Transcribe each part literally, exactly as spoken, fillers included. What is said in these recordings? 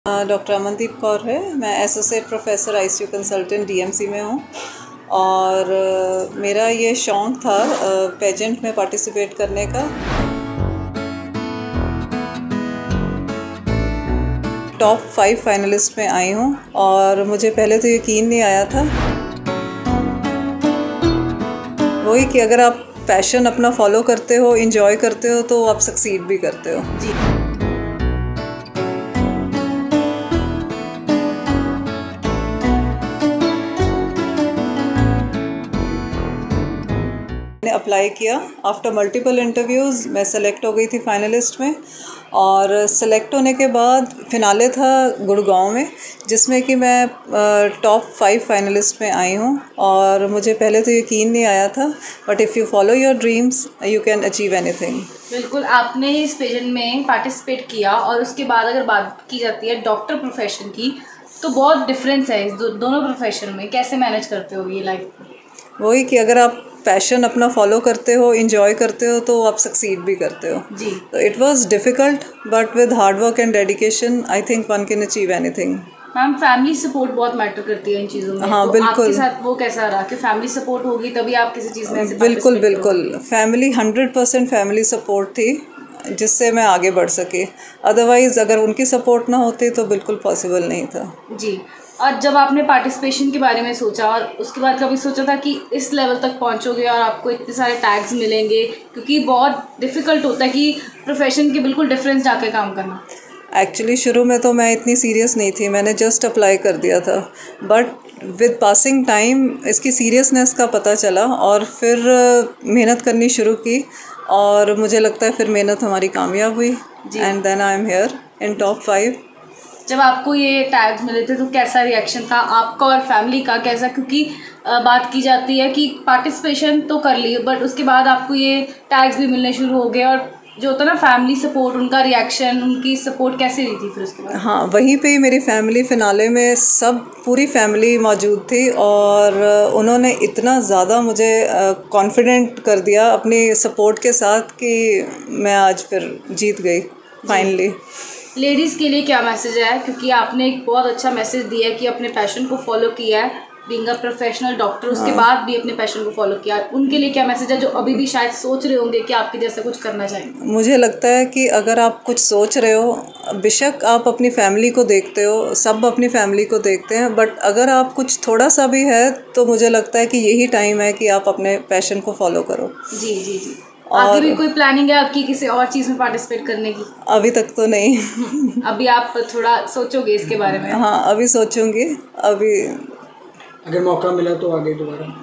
Doctor Amandeep Kaur है। मैं associate professor ICU consultant DMC में हूँ और मेरा ये शौक़ था पेजेंट में पार्टिसिपेट करने का। टॉप फाइव फाइनलिस्ट में आई हूँ और मुझे पहले तो यकीन नहीं आया था। वही कि अगर आप पैशन अपना फॉलो करते हो, इंजॉय करते हो, तो आप सक्सीड भी करते हो। जी मैंने अप्लाई किया। आफ्टर मल्टीपल इंटरव्यूज़ मैं सेलेक्ट हो गई थी फाइनलिस्ट में और सेलेक्ट होने के बाद फिनाले था गुड़गांव में, जिसमें कि मैं टॉप फाइव फाइनलिस्ट में आई हूँ और मुझे पहले तो यकीन नहीं आया था। But if you follow your dreams you can achieve anything. बिल्कुल, आपने इस पेजेंट में पार्टिसिपेट किया और उसके बाद अगर बात की जाती है डॉक्टर प्रोफेशन की, तो बहुत डिफरेंस है इस दो, दोनों प्रोफेशन में। कैसे मैनेज करते हो ये लाइफ? वही कि अगर आप पैशन अपना फॉलो करते हो, इंजॉय करते हो, तो आप सक्सीड भी करते हो। जी, तो it was difficult but with hard work and dedication I think one can achieve anything. Ma'am, family support बहुत मैटर करती है इन चीज़ों में। हाँ, तो बिल्कुल। आपके साथ वो कैसा रहा कि फैमिली सपोर्ट होगी तभी आप किसी चीज़ में ऐसे बिल्कुल participate बिल्कुल family hundred percent family support थी जिससे मैं आगे बढ़ सके। अदरवाइज़ अगर उनकी सपोर्ट ना होती तो बिल्कुल पॉसिबल नहीं था। करोगे? जी। और जब आपने पार्टिसिपेशन के बारे में सोचा और उसके बाद कभी सोचा था कि इस लेवल तक पहुंचोगे और आपको इतने सारे टैग्स मिलेंगे? क्योंकि बहुत डिफ़िकल्ट होता है कि प्रोफेशन के बिल्कुल डिफरेंस जाके काम करना। एक्चुअली शुरू में तो मैं इतनी सीरियस नहीं थी, मैंने जस्ट अप्लाई कर दिया था। बट विद पासिंग टाइम इसकी सीरियसनेस का पता चला और फिर मेहनत करनी शुरू की और मुझे लगता है फिर मेहनत हमारी कामयाब हुई। And then I am here in top five. जब आपको ये टैग्स मिले थे तो कैसा रिएक्शन था आपका और फैमिली का? कैसा, क्योंकि बात की जाती है कि पार्टिसिपेशन तो कर ली बट उसके बाद आपको ये टैग्स भी मिलने शुरू हो गए, और जो होता है ना फैमिली सपोर्ट, उनका रिएक्शन, उनकी सपोर्ट कैसे रही थी फिर उसके बाद? हाँ, वहीं पे मेरी फैमिली फिनाले में सब पूरी फैमिली मौजूद थी और उन्होंने इतना ज़्यादा मुझे कॉन्फिडेंट कर दिया अपनी सपोर्ट के साथ कि मैं आज फिर जीत गई फाइनली। लेडीज़ के लिए क्या मैसेज है? क्योंकि आपने एक बहुत अच्छा मैसेज दिया है कि अपने पैशन को फॉलो किया है, बीइंग अ प्रोफेशनल डॉक्टर, उसके बाद भी अपने पैशन को फॉलो किया। उनके लिए क्या मैसेज है जो अभी भी शायद सोच रहे होंगे कि आपके जैसा कुछ करना चाहेंगे? मुझे लगता है कि अगर आप कुछ सोच रहे हो, बेशक आप अपनी फैमिली को देखते हो, सब अपनी फैमिली को देखते हैं, बट अगर आप कुछ थोड़ा सा भी है तो मुझे लगता है कि यही टाइम है कि आप अपने पैशन को फॉलो करो। जी जी जी। आगे भी कोई प्लानिंग है आपकी किसी और चीज़ में पार्टिसिपेट करने की? अभी तक तो नहीं। अभी आप थोड़ा सोचोगे इसके बारे में? हाँ, अभी सोचूंगी। अभी अगर मौका मिला तो आगे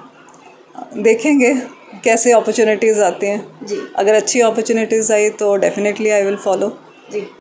दोबारा देखेंगे कैसे अपॉर्चुनिटीज़ आती हैं। जी। अगर अच्छी अपॉर्चुनिटीज़ आई तो definitely I will follow. Ji.